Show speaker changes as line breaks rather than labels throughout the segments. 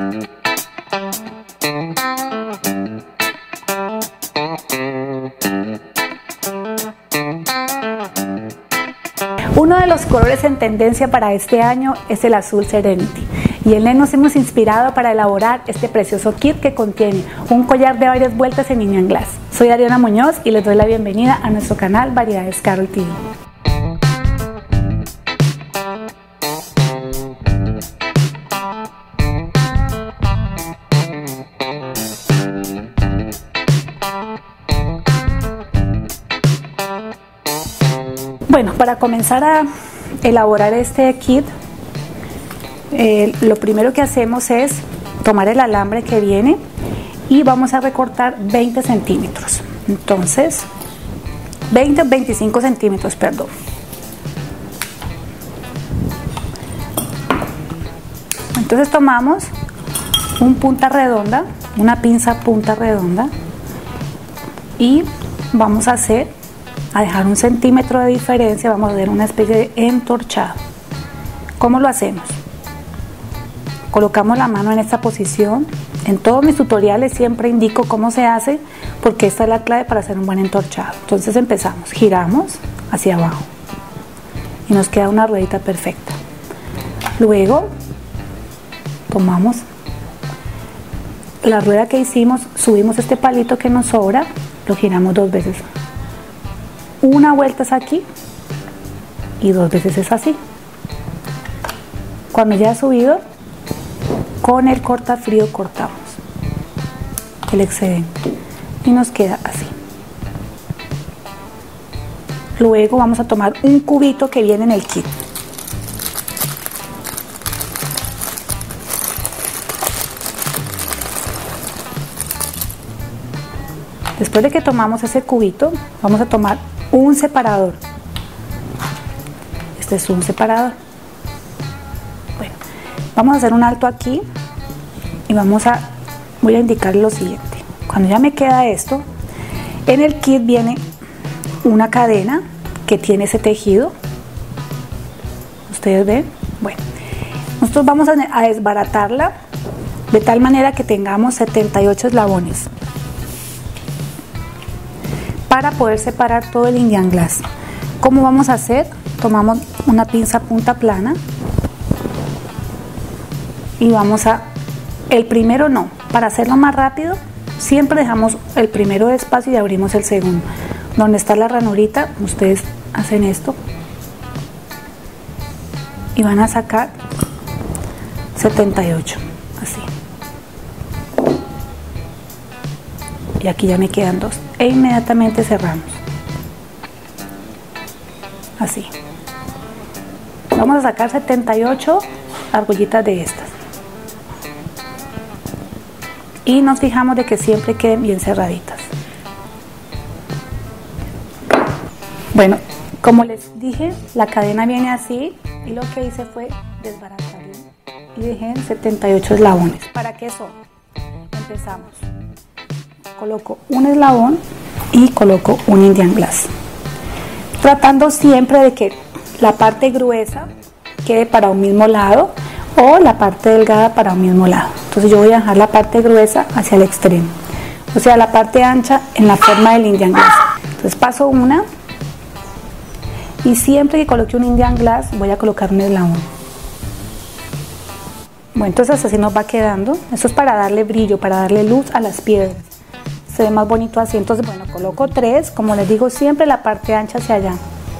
Uno de los colores en tendencia para este año es el azul Serenity, y en él nos hemos inspirado para elaborar este precioso kit que contiene un collar de varias vueltas en Indian Glass. Soy Adriana Muñoz y les doy la bienvenida a nuestro canal Variedades Carol TV. Bueno, para comenzar a elaborar este kit, lo primero que hacemos es tomar el alambre que viene y vamos a recortar 20 centímetros. Entonces, 20 o 25 centímetros, perdón. Entonces tomamos un punta redonda, una pinza punta redonda, y vamos a dejar 1 centímetro de diferencia, vamos a hacer una especie de entorchado. ¿Cómo lo hacemos? Colocamos la mano en esta posición. En todos mis tutoriales siempre indico cómo se hace, porque esta es la clave para hacer un buen entorchado. Entonces empezamos, giramos hacia abajo y nos queda una ruedita perfecta. Luego tomamos la rueda que hicimos, subimos este palito que nos sobra, lo giramos 2 veces. Una vuelta es aquí y 2 veces es así. Cuando ya ha subido, con el cortafrío cortamos el excedente y nos queda así. Luego vamos a tomar un cubito que viene en el kit. Después de que tomamos ese cubito, vamos a tomar un separador. Este es un separador. Bueno, vamos a hacer un alto aquí y voy a indicar lo siguiente. Cuando ya me queda esto, en el kit viene una cadena que tiene ese tejido. ¿Ustedes ven? Bueno, nosotros vamos a desbaratarla de tal manera que tengamos 78 eslabones para poder separar todo el Indian Glass. ¿Cómo vamos a hacer? Tomamos una pinza punta plana y el primero no, para hacerlo más rápido siempre dejamos el primero despacio y abrimos el segundo. Donde está la ranurita, ustedes hacen esto y van a sacar 78, así. Y aquí ya me quedan 2 e inmediatamente cerramos así. Vamos a sacar 78 argollitas de estas y nos fijamos de que siempre queden bien cerraditas. Bueno, como les dije, la cadena viene así y lo que hice fue desbaratarla y dejé en 78 eslabones. ¿Para qué son? Empezamos. Coloco un eslabón y coloco un Indian Glass, tratando siempre de que la parte gruesa quede para un mismo lado o la parte delgada para un mismo lado. Entonces yo voy a dejar la parte gruesa hacia el extremo, o sea, la parte ancha en la forma del Indian Glass. Entonces paso una y siempre que coloque un Indian Glass voy a colocar un eslabón. Bueno, entonces así nos va quedando. Esto es para darle brillo, para darle luz a las piedras. Se ve más bonito así. Entonces, bueno, coloco 3, como les digo, siempre la parte ancha hacia allá.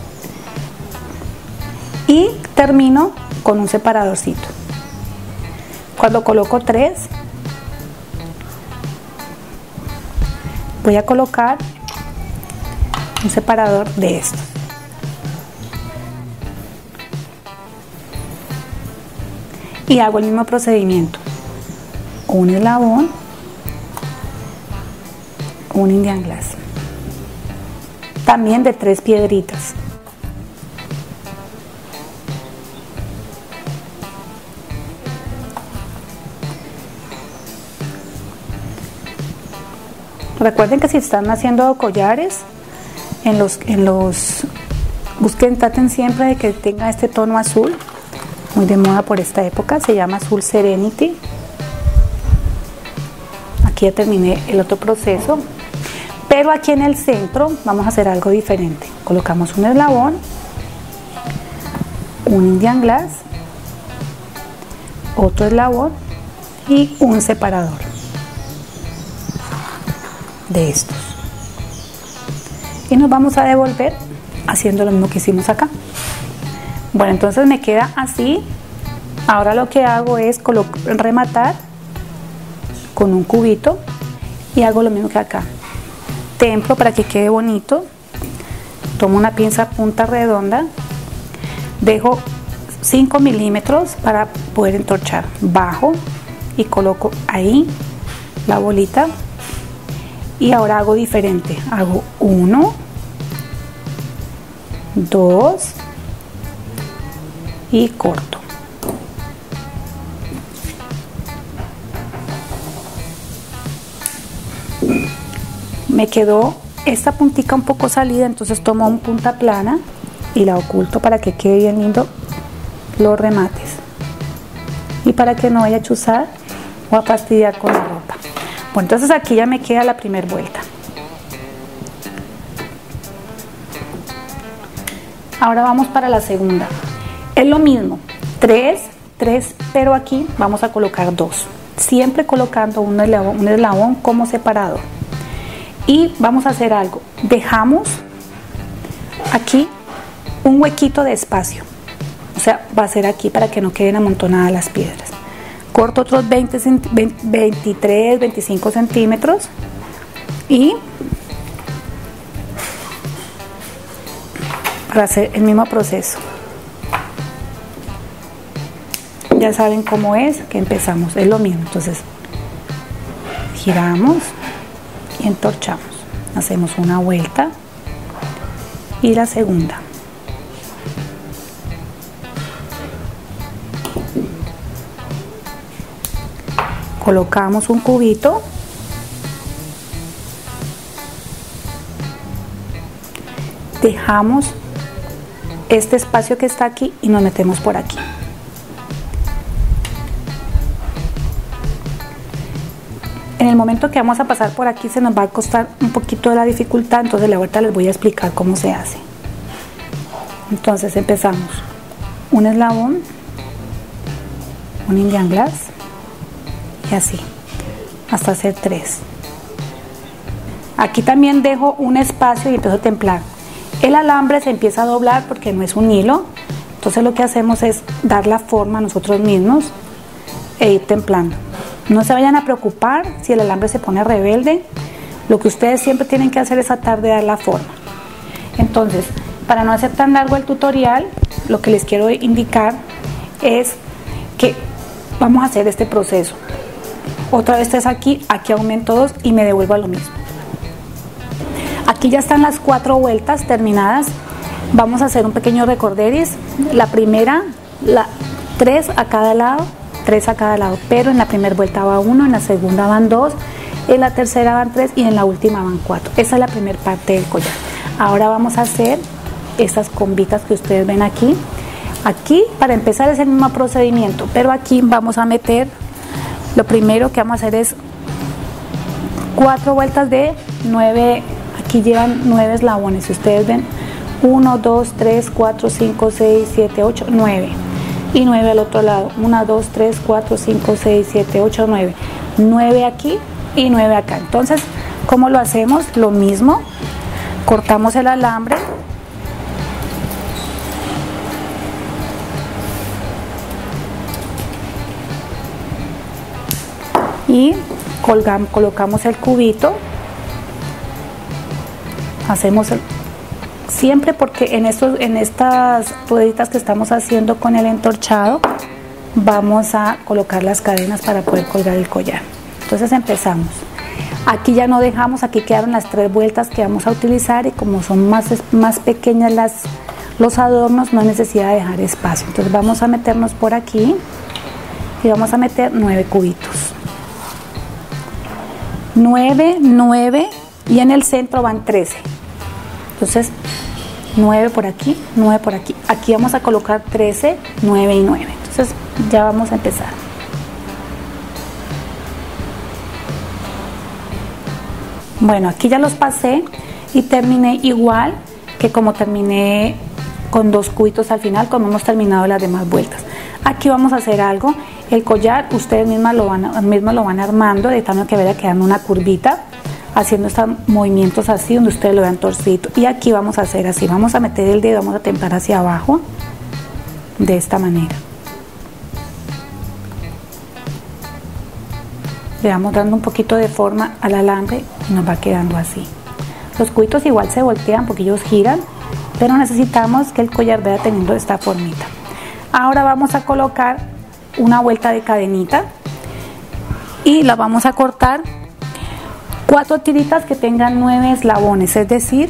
Y termino con un separadorcito. Cuando coloco 3, voy a colocar un separador de estos. Y hago el mismo procedimiento. Un eslabón, un Indian Glass. También de 3 piedritas. Recuerden que si están haciendo collares, traten siempre de que tenga este tono azul, muy de moda por esta época, se llama azul Serenity. Aquí ya terminé el otro proceso, pero aquí en el centro vamos a hacer algo diferente. Colocamos un eslabón, un Indian Glass, otro eslabón y un separador de estos, y nos vamos a devolver haciendo lo mismo que hicimos acá. Bueno, entonces me queda así. Ahora lo que hago es rematar con un cubito y hago lo mismo que acá. Templo para que quede bonito. Tomo una pinza punta redonda, dejo 5 milímetros para poder entorchar. Bajo y coloco ahí la bolita. Y ahora hago diferente. Hago 1, 2 y corto. Me quedó esta puntica un poco salida, entonces tomo un punta plana y la oculto para que quede bien lindo los remates y para que no vaya a chuzar o a fastidiar con la ropa. Bueno, entonces aquí ya me queda la primera vuelta. Ahora vamos para la segunda. Es lo mismo, 3, pero aquí vamos a colocar 2, siempre colocando un eslabón como separador. Y vamos a hacer algo, dejamos aquí un huequito de espacio, o sea, va a ser aquí para que no queden amontonadas las piedras. Corto otros 23, 25 centímetros y para hacer el mismo proceso. Ya saben cómo es que empezamos, es lo mismo. Entonces giramos y entorchamos, hacemos una vuelta y la segunda. Colocamos un cubito, dejamos este espacio que está aquí y nos metemos por aquí. En el momento que vamos a pasar por aquí se nos va a costar un poquito de la dificultad, entonces ahorita les voy a explicar cómo se hace. Entonces empezamos un eslabón, un Indian Glass y así hasta hacer 3. Aquí también dejo un espacio y empiezo a templar. El alambre se empieza a doblar porque no es un hilo, entonces lo que hacemos es dar la forma nosotros mismos e ir templando. No se vayan a preocupar si el alambre se pone rebelde, lo que ustedes siempre tienen que hacer es tratar de dar la forma. Entonces, para no hacer tan largo el tutorial, lo que les quiero indicar es que vamos a hacer este proceso. Otra vez es aquí aumento 2 y me devuelvo a lo mismo. Aquí ya están las 4 vueltas terminadas. Vamos a hacer un pequeño recorderis. La primera, 3 a cada lado, 3 a cada lado, pero en la primera vuelta va 1, en la segunda van 2, en la tercera van 3 y en la última van 4. Esa es la primera parte del collar. Ahora vamos a hacer estas combitas que ustedes ven aquí. Aquí para empezar es el mismo procedimiento, pero aquí vamos a meter, lo primero que vamos a hacer es 4 vueltas de 9, aquí llevan 9 eslabones, si ustedes ven 1, 2, 3, 4, 5, 6, 7, 8, 9 y 9 al otro lado, 1, 2, 3, 4, 5, 6, 7, 8, 9, 9 aquí y 9 acá. Entonces, ¿cómo lo hacemos? Lo mismo, cortamos el alambre y colocamos el cubito, hacemos siempre, porque en estas rueditas que estamos haciendo con el entorchado vamos a colocar las cadenas para poder colgar el collar. Entonces empezamos, aquí ya no dejamos, aquí quedaron las 3 vueltas que vamos a utilizar y como son más pequeñas los adornos, no hay necesidad de dejar espacio. Entonces vamos a meternos por aquí y vamos a meter 9 cubitos, 9, 9 y en el centro van 13. Entonces 9 por aquí, 9 por aquí. Aquí vamos a colocar 13, 9 y 9. Entonces ya vamos a empezar. Bueno, aquí ya los pasé y terminé igual que como terminé con 2 cubitos al final, como hemos terminado las demás vueltas. Aquí vamos a hacer algo. El collar ustedes mismas lo van armando de tal manera que vaya quedando una curvita, haciendo estos movimientos así donde ustedes lo vean torcido. Y aquí vamos a hacer así, vamos a meter el dedo, vamos a templar hacia abajo de esta manera. Le vamos dando un poquito de forma al alambre y nos va quedando así. Los cubitos igual se voltean porque ellos giran, pero necesitamos que el collar vaya teniendo esta formita. Ahora vamos a colocar una vuelta de cadenita y la vamos a cortar 4 tiritas que tengan 9 eslabones, es decir,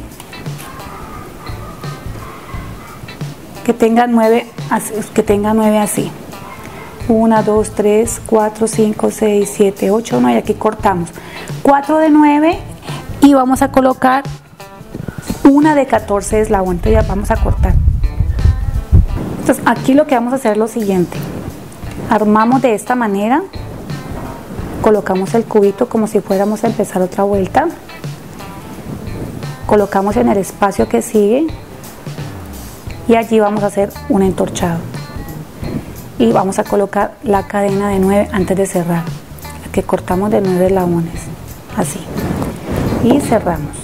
que tengan 9 así. 1, 2, 3, 4, 5, 6, 7, 8, 9 y aquí cortamos 4 de 9 y vamos a colocar una de 14 eslabones. Entonces ya vamos a cortar. Entonces aquí lo que vamos a hacer es lo siguiente: armamos de esta manera, colocamos el cubito como si fuéramos a empezar otra vuelta, colocamos en el espacio que sigue y allí vamos a hacer un entorchado y vamos a colocar la cadena de 9 antes de cerrar, que cortamos de 9 eslabones así y cerramos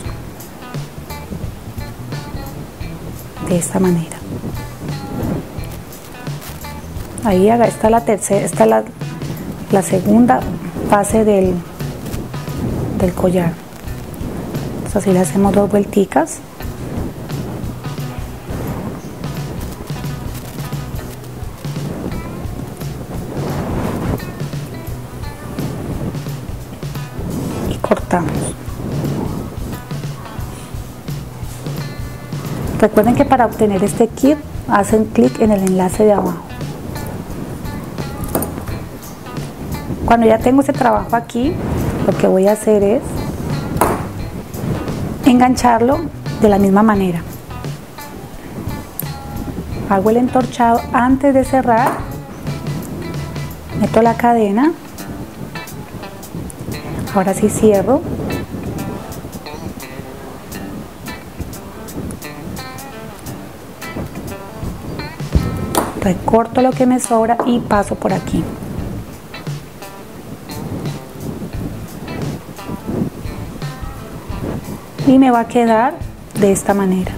de esta manera. Ahí está la tercera, esta es la segunda fase del collar. Entonces así le hacemos 2 vuelticas. Y cortamos. Recuerden que para obtener este kit hacen clic en el enlace de abajo. Cuando ya tengo ese trabajo aquí, lo que voy a hacer es engancharlo de la misma manera. Hago el entorchado antes de cerrar, meto la cadena, ahora sí cierro, recorto lo que me sobra y paso por aquí. Y me va a quedar de esta manera.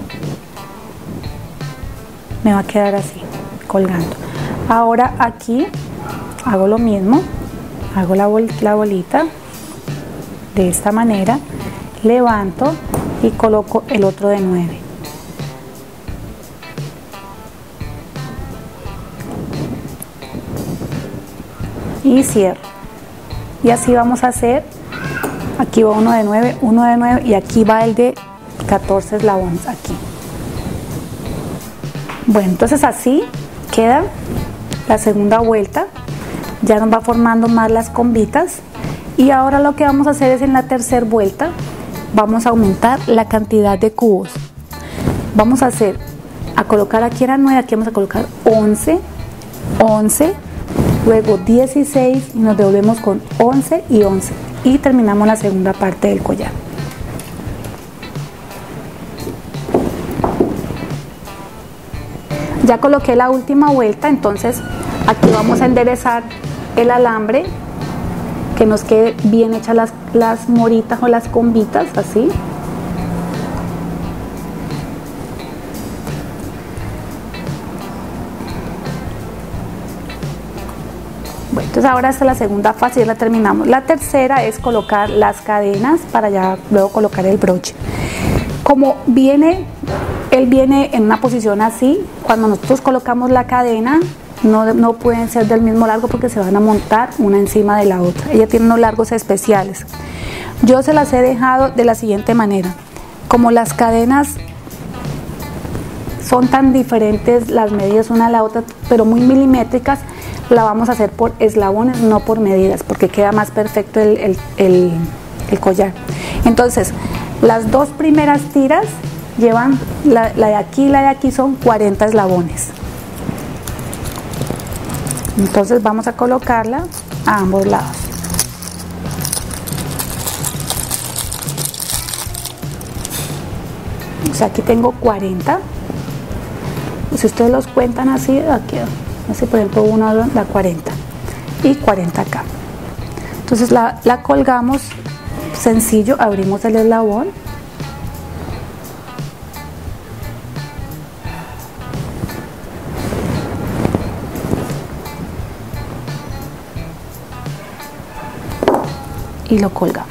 Me va a quedar así, colgando. Ahora aquí hago lo mismo, hago la bolita de esta manera, levanto y coloco el otro de 9. Y cierro. Y así vamos a hacer. Aquí va uno de 9, uno de 9 y aquí va el de 14 eslabones, aquí. Bueno, entonces así queda la segunda vuelta. Ya nos va formando más las combitas. Y ahora lo que vamos a hacer es en la tercera vuelta, vamos a aumentar la cantidad de cubos. Vamos a colocar aquí eran 9, aquí vamos a colocar 11, 11, luego 16 y nos devolvemos con 11 y 11. Y terminamos la segunda parte del collar. Ya coloqué la última vuelta, entonces aquí vamos a enderezar el alambre, que nos quede bien hechas las moritas o las combitas, así. Bueno, entonces ahora esta es la segunda fase, ya la terminamos. La tercera es colocar las cadenas para ya luego colocar el broche. Como él viene en una posición así, cuando nosotros colocamos la cadena, no pueden ser del mismo largo porque se van a montar una encima de la otra. Ella tiene unos largos especiales. Yo se las he dejado de la siguiente manera. Como las cadenas son tan diferentes las medidas una a la otra, pero muy milimétricas, la vamos a hacer por eslabones, no por medidas, porque queda más perfecto el collar. Entonces, las 2 primeras tiras llevan, la de aquí y la de aquí son 40 eslabones. Entonces vamos a colocarla a ambos lados. O sea, aquí tengo 40. Si ustedes los cuentan así, aquí, así por ejemplo uno da 40 y 40 acá. Entonces la colgamos sencillo, abrimos el eslabón y lo colgamos.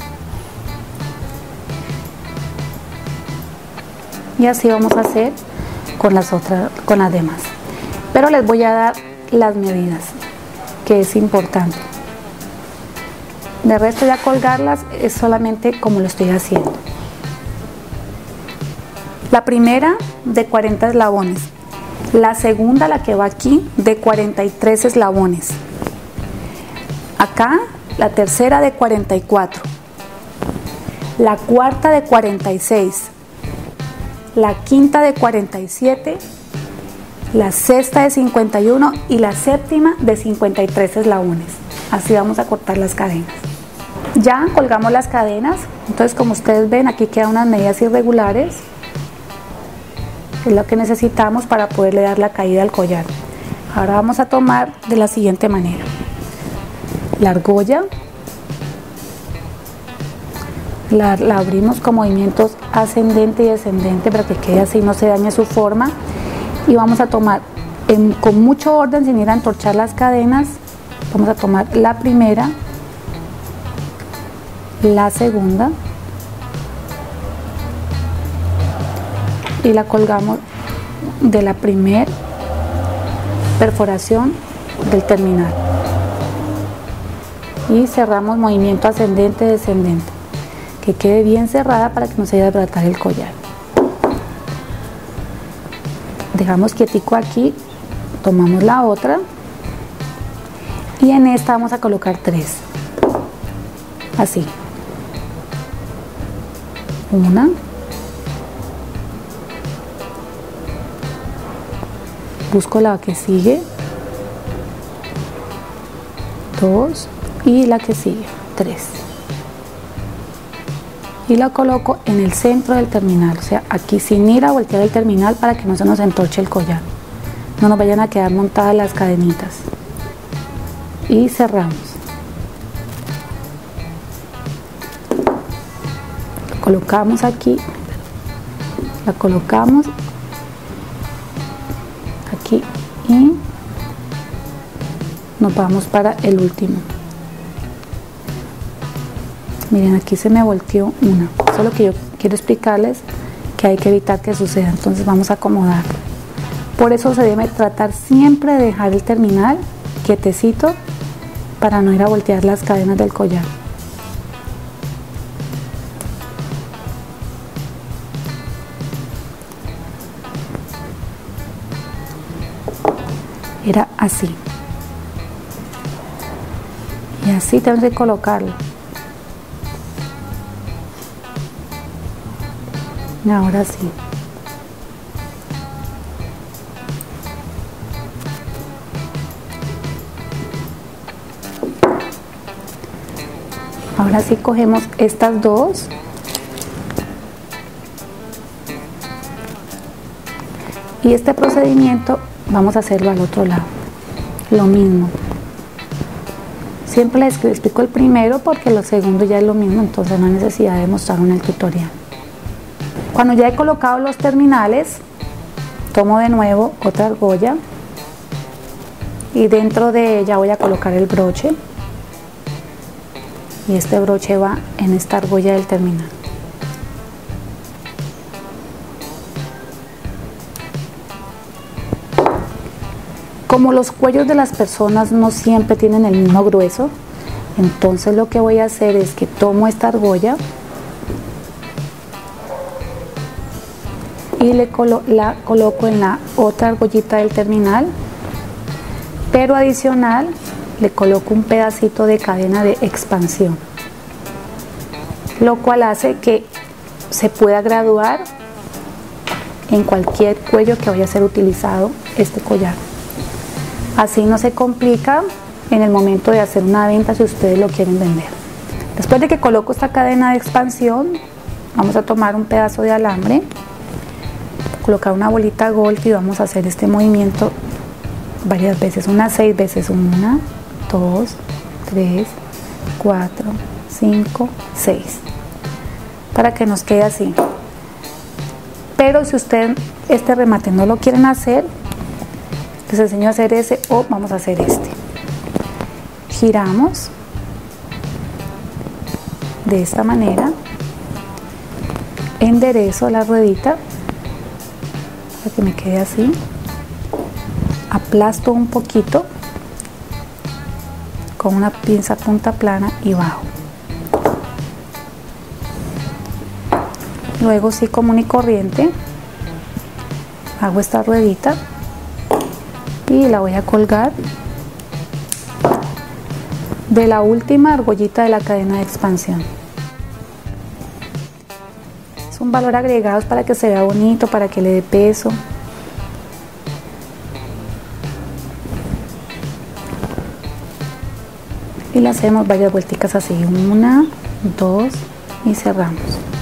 Y así vamos a hacer con las demás. Pero les voy a dar las medidas, que es importante. De resto ya colgarlas es solamente como lo estoy haciendo. La primera de 40 eslabones, la segunda, la que va aquí, de 43 eslabones. Acá la tercera de 44, la cuarta de 46, la quinta de 47, la sexta de 51 y la séptima de 53 eslabones. Así vamos a cortar las cadenas. Ya colgamos las cadenas, entonces como ustedes ven aquí quedan unas medidas irregulares, es lo que necesitamos para poderle dar la caída al collar. Ahora vamos a tomar de la siguiente manera: la argolla, la abrimos con movimientos ascendente y descendente para que quede así, no se dañe su forma, y vamos a tomar con mucho orden, sin ir a entorchar las cadenas. Vamos a tomar la primera, la segunda y la colgamos de la primer perforación del terminal y cerramos movimiento ascendente descendente, que quede bien cerrada para que no se vaya a desbaratar el collar. Dejamos quietico aquí, tomamos la otra y en esta vamos a colocar 3, así, una, busco la que sigue, 2 y la que sigue, 3, y la coloco en el centro del terminal, o sea, aquí sin ir a voltear el terminal para que no se nos entorche el collar, no nos vayan a quedar montadas las cadenitas, y cerramos. Lo colocamos aquí, la colocamos aquí y nos vamos para el último. Miren, aquí se me volteó una, solo que yo quiero explicarles que hay que evitar que suceda, entonces vamos a acomodar. Por eso se debe tratar siempre de dejar el terminal quietecito para no ir a voltear las cadenas del collar. Era así. Y así tenemos que colocarlo. Y ahora sí. Ahora sí cogemos estas dos y este procedimiento vamos a hacerlo al otro lado, lo mismo. Siempre les explico el primero porque lo segundo ya es lo mismo, entonces no hay necesidad de mostrarlo en el tutorial. Cuando ya he colocado los terminales, tomo de nuevo otra argolla y dentro de ella voy a colocar el broche. Y este broche va en esta argolla del terminal. Como los cuellos de las personas no siempre tienen el mismo grueso, entonces lo que voy a hacer es que tomo esta argolla y la coloco en la otra argollita del terminal, pero adicional le coloco un pedacito de cadena de expansión, lo cual hace que se pueda graduar en cualquier cuello que vaya a ser utilizado este collar. Así no se complica en el momento de hacer una venta si ustedes lo quieren vender. Después de que coloco esta cadena de expansión, vamos a tomar un pedazo de alambre colocar una bolita golf y vamos a hacer este movimiento varias veces, unas 6 veces, 1, 2, 3, 4, 5, 6, para que nos quede así. Pero si ustedes este remate no lo quieren hacer, les enseño a hacer ese o vamos a hacer este. Giramos de esta manera, enderezo la ruedita para que me quede así, aplasto un poquito con una pinza punta plana y bajo. Luego sí, común y corriente, hago esta ruedita y la voy a colgar de la última argollita de la cadena de expansión. Es un valor agregado para que se vea bonito, para que le dé peso. Y le hacemos varias vuelticas así, 1, 2 y cerramos.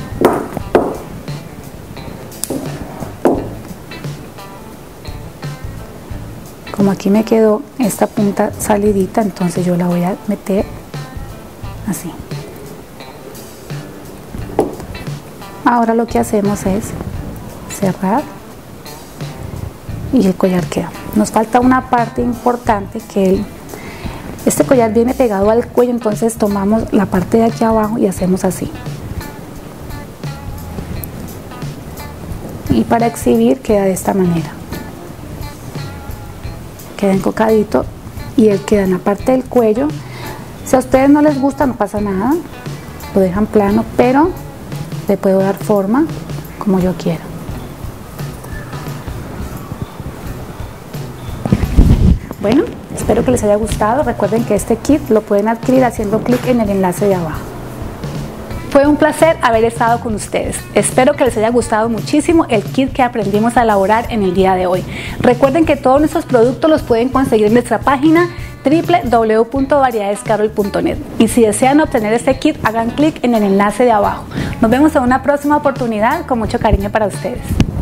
Como aquí me quedó esta punta salidita, entonces yo la voy a meter así. Ahora lo que hacemos es cerrar y el collar queda. Nos falta una parte importante, que este collar viene pegado al cuello, entonces tomamos la parte de aquí abajo y hacemos así. Y para exhibir queda de esta manera. Queda encocadito y él queda en la parte del cuello. Si a ustedes no les gusta, no pasa nada, lo dejan plano, pero le puedo dar forma como yo quiera. Bueno, espero que les haya gustado. Recuerden que este kit lo pueden adquirir haciendo clic en el enlace de abajo. Fue un placer haber estado con ustedes. Espero que les haya gustado muchísimo el kit que aprendimos a elaborar en el día de hoy. Recuerden que todos nuestros productos los pueden conseguir en nuestra página www.variedadescarol.net. Y si desean obtener este kit, hagan clic en el enlace de abajo. Nos vemos en una próxima oportunidad con mucho cariño para ustedes.